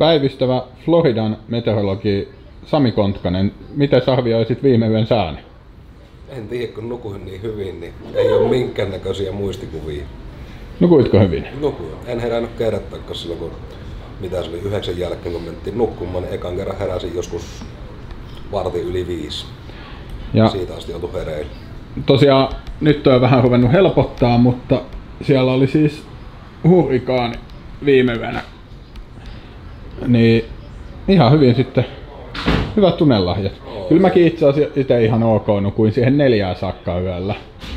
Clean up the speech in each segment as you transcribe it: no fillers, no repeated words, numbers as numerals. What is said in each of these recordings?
päivystävä Floridan meteorologi Sami Kontkanen, miten arvioisit viime yön sään? En tiedä, kun nukuin niin hyvin, niin ei ole minkäännäköisiä muistikuvia. Nukuitko hyvin? Nukuin. En herännyt kertaakaan silloin, kun mitä se oli 9 jälkeen, kun mentiin nukkumaan. Ekan kerran heräsin joskus 4:15. Ja siitä asti joutui hereille. Tosiaan nyt on vähän ruvennut helpottaa, mutta siellä oli siis hurrikaani viime yönä. Niin ihan hyvin sitten hyvät tunnelahjat. Kyllä mäkin itse asiassa itse ihan ok nukuin siihen 4 saakka yöllä.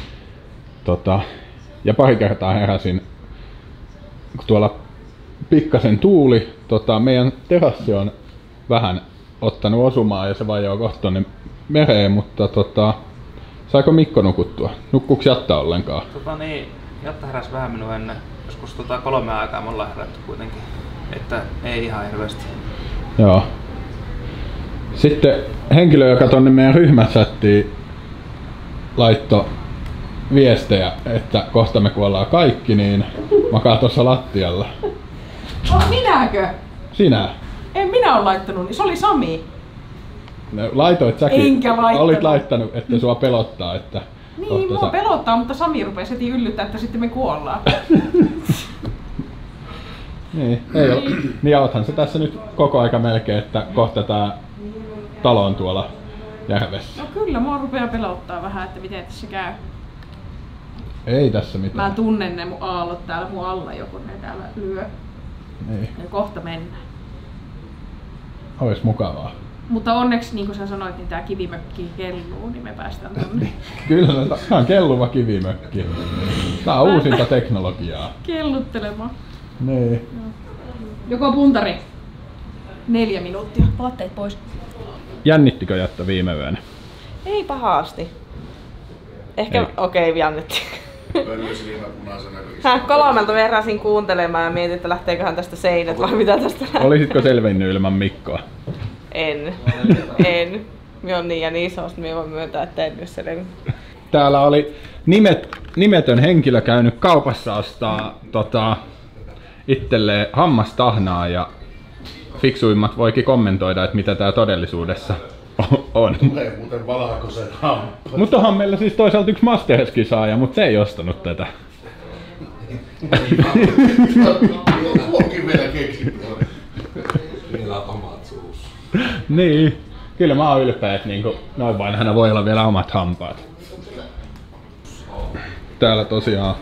Ja pari kertaa heräsin, kun tuolla pikkasen tuuli. Meidän terassi on vähän ottanut osumaan ja se vajoo kohta tonne mereen, mutta saiko Mikko nukuttua? Nukkuuko Jatta ollenkaan? Jatta heräsi vähän minua ennen. Joskus 3 aikaa me ollaan herätty kuitenkin. Että ei ihan hirveästi. Joo. Sitten henkilö, joka tonne meidän ryhmächattiin laittoi viestejä, että kohta me kuollaan kaikki, niin makaa tuossa lattialla. Minäkö? Sinä? En minä ole laittanut, niin se oli Sami. No, laitoit säkin. Enkä laittanut. Olit laittanut, että sua pelottaa, että... Niin, mua pelottaa, mutta Sami rupesi heti yllyttää, että sitten me kuollaan. Niin, ei ole. Niin oothan se tässä nyt koko aika melkein, että kohta tää talo on tuolla järvessä. No kyllä, mua rupeaa pelottaa vähän, että miten tässä käy. Ei tässä mitään. Mä tunnen ne mun aallot täällä mun alla, joku ne täällä lyö. Niin. Ja kohta mennään. Ois mukavaa. Mutta onneksi, niin kuin sä sanoit, niin tää kivimökki kelluu, niin me päästään tonne. Kyllä, tää on kelluva kivimökki. Tää on uusinta teknologiaa. Kelluttelemaan. Niin. Joko puntari? 4 minuuttia. Vaatteet pois. Jännittikö Jatta viime yönä? Ei pahasti. Ehkä okei, jännitti. 3 verrasin kuuntelemaan ja mietin, että lähteeköhän tästä seinät vai mitä tästä lähtee. Olisitko selvinnyt ilman Mikkoa? En. Minä on niin ja niin isosta, minä voin myöntää, että en nyt selvinnyt. Täällä oli nimetön henkilö käynyt kaupassa ostaa itselleen hammastahnaa ja fiksuimmat voikin kommentoida, että mitä tää todellisuudessa on. Tulee muuten valkoiset hampaat. Mutta onhan meillä siis toisaalta yksi Masterchef-kisaaja, mutta se ei ostanut tätä. Tuokin vielä keksitty. Vielä on omat suussa. Niin. Kyllä mä oon ylpeä, että niinku, noin vanhana voi olla vielä omat hampaat. Täällä tosiaan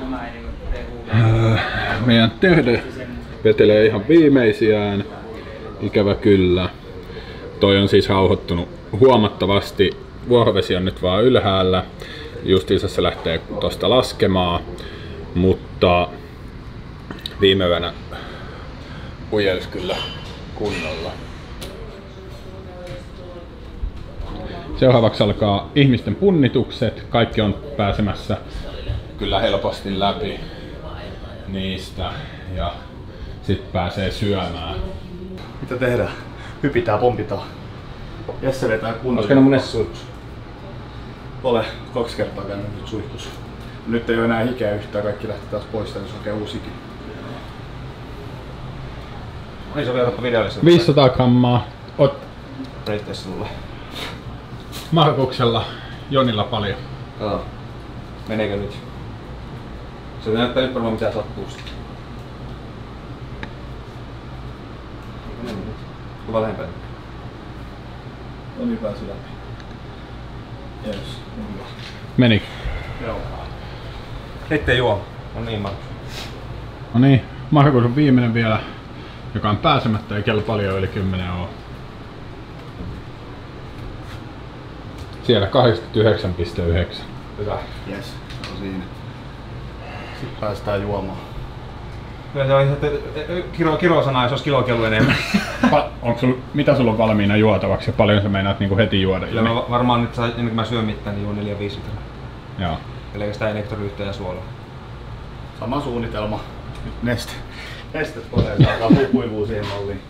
meidän Terve vetelee ihan viimeisiään. Ikävä kyllä. Toi on siis rauhoittunut huomattavasti. Vuorovesi on nyt vaan ylhäällä. Justiinsa se lähtee tosta laskemaan. Mutta viime yönä ujelsi kyllä kunnolla. Seuraavaksi alkaa ihmisten punnitukset. Kaikki on pääsemässä kyllä helposti läpi niistä ja sit pääsee syömään. Mitä tehdään? Hypitään, pompitaan. Jesse vetää kunnolla. Olisiko ne mun suihkus? Ole 2 kertaa käynyt nyt suihkus. Nyt ei ole enää hikeä yhtään, kaikki lähti taas pois, niin se oikein uusikin. Niin se oli otapa videollista. 500 grammaa. Reitteissä sulle. Markuksella, Jonilla paljon. Kato. Meneekö nyt? Se näyttää nyt varmaan mitä sattuu sitten. Meni nyt. Kuva lähempänä. Oli pääsy läpi. Jees, hyvä. Menikö? Joo. Ettei juo. On niin Markus. No niin, Markus on viimeinen vielä, joka on pääsemättä, ei kello paljon yli 10 ole. Siellä 89,9. Hyvä. Jes, se on siinä. Sitten päästään juomaan. Kyllä se on ihan kilosana, jos olisi kilokello enemmän. Mitä sulla on valmiina juotavaksi ja paljon sä meinaat niinku heti juoda? Kyllä mä varmaan nyt ennen kuin mä syön mitään, niin juon 4-5 litraa. Joo. Pelkästään elektrolyyttiä ja suolaa. Sama suunnitelma. Nyt nestet koneet alkaa kuivuu siihen malliin.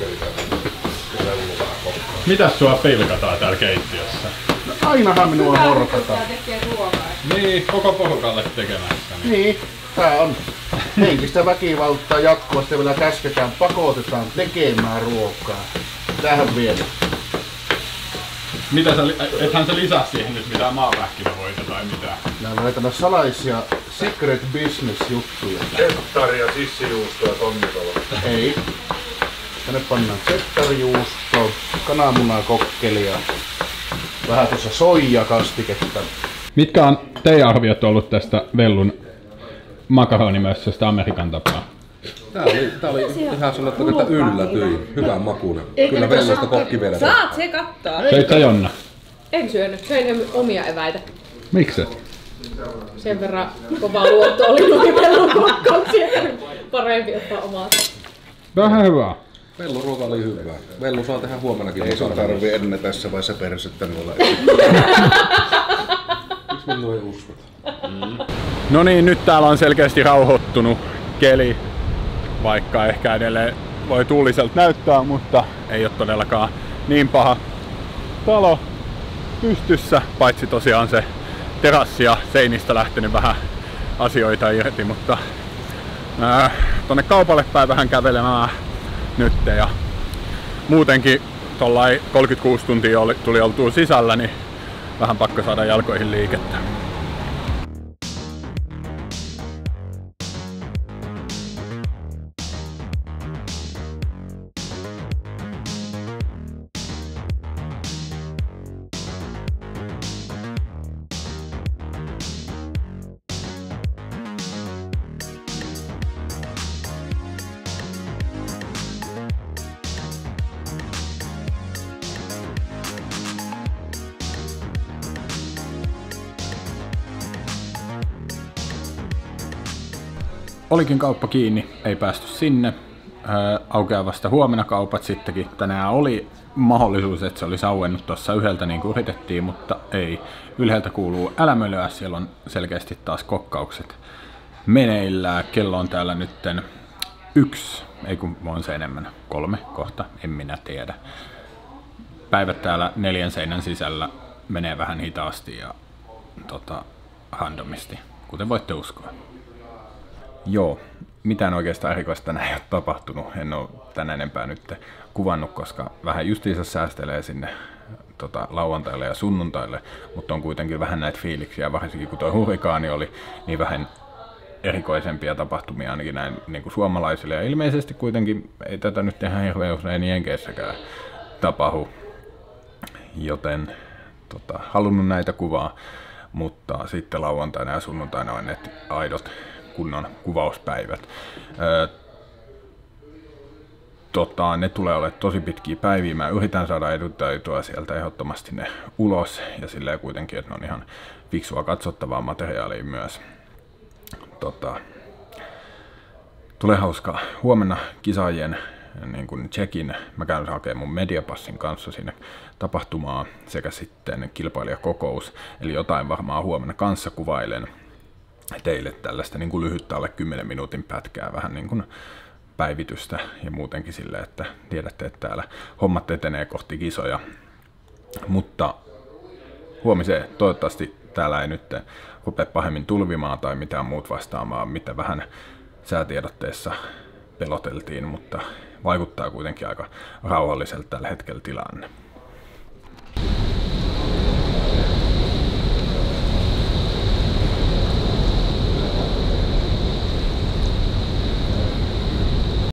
Mitäs sua pilkataan täällä keittiössä? No, ainahan minua horkataan. tekee ruokaa. Niin, koko porukalle tekemässä. Niin, tää on Henkistä väkivaltaa jatkuvasti vielä käsketään, pakotetaan tekemään ruokaa. Tähän vielä. Mitä ethän sä lisää siihen nyt mitään maapähkinävoita tai mitään? Nämä näitä salaisia secret business juttuja. Chettaria, sissijuustoa, tonnikolla. Ei. Tänne pannaan cheddar-juusto, kananmunakokkelia, vähän tuossa soijakastiketta. Mitkä on teidän arviot ollut tästä Vellun makaronimössöstä Amerikan tapaa? Tää oli ihan sanottu, että yllätyin. Hyvän makuinen. Kyllä Vellusta kokki vedetään. Saat se kattaa. Söit sä Jonna? En syönyt, söin omia eväitä. Miksi? Sen verran kova luotto oli noihin Vellun kokkauksiin. Parempi ottaa omaa. Vähän hyvää. Vellun ruoka oli hyvää. Vellu saa tehdä huomenakin. Ei sun tarvii ennen tässä vaiheessa persettä noilla. Miksi mä noin uskot? No niin, nyt täällä on selkeästi rauhoittunut keli. Vaikka ehkä edelleen voi tuuliselta näyttää, mutta ei ole todellakaan niin paha. Talo pystyssä, paitsi tosiaan se terassi ja seinistä lähtenyt vähän asioita irti, mutta tonne kaupalle päin vähän kävelemään nyt ja muutenkin tollai 36 tuntia tuli oltua sisällä, niin vähän pakko saada jalkoihin liikettä. Olikin kauppa kiinni, ei päästy sinne. Aukeaa vasta huomenna kaupat sittenkin. Tänään oli mahdollisuus, että se olisi auennut tuossa yhdeltä niin kuin yritettiin, mutta ei. Ylhäältä kuuluu älämölöä, siellä on selkeästi taas kokkaukset meneillään. Kello on täällä nytten 1, ei kun on se enemmän, 3 kohta, en minä tiedä. Päivät täällä 4 seinän sisällä menee vähän hitaasti ja randomisti, kuten voitte uskoa. Joo, mitään oikeastaan erikoista tänään ei ole tapahtunut. En ole tänä enempää nyt kuvannut, koska vähän justiinsa säästelee sinne lauantaille ja sunnuntaille, mutta on kuitenkin vähän näitä fiiliksiä, varsinkin kun tuo hurrikaani oli, niin vähän erikoisempia tapahtumia ainakin näin niin kuin suomalaisille. Ja ilmeisesti kuitenkin ei tätä nyt ihan hirveän usein Jenkeissäkään tapahdu, joten halunnut näitä kuvaa, mutta sitten lauantaina ja sunnuntaina on ne aidot kunnon kuvauspäivät. Ne tulee olemaan tosi pitkiä päiviä. Mä yritän saada edutaitoa sieltä ehdottomasti ne ulos ja silleen kuitenkin, että ne on ihan fiksua katsottavaa materiaalia myös. Tulee hauskaa. Huomenna kisaajien niin kun check-in. Mä käyn hakemaan mun mediapassin kanssa sinne tapahtumaan sekä sitten kilpailijakokous. Eli jotain varmaan huomenna kanssa kuvailen teille tällaista niin kuin lyhyttä alle 10 minuutin pätkää, vähän niin kuin päivitystä ja muutenkin silleen, että tiedätte, että täällä hommat etenee kohti kisoja. Mutta huomiseen toivottavasti täällä ei nyt rupea pahemmin tulvimaan tai mitään muut vastaamaan, mitä vähän säätiedotteessa peloteltiin, mutta vaikuttaa kuitenkin aika rauhalliselta tällä hetkellä tilanne.